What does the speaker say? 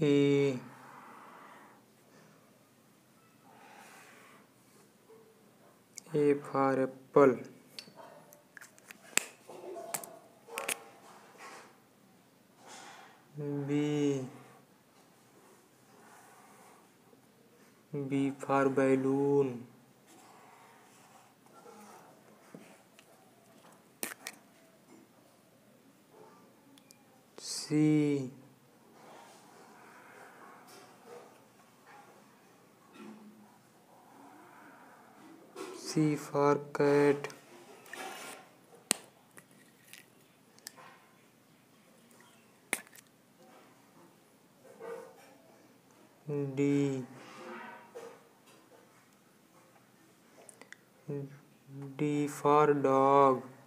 A. A for apple. B. B for balloon. C. C for cat. D. D for dog.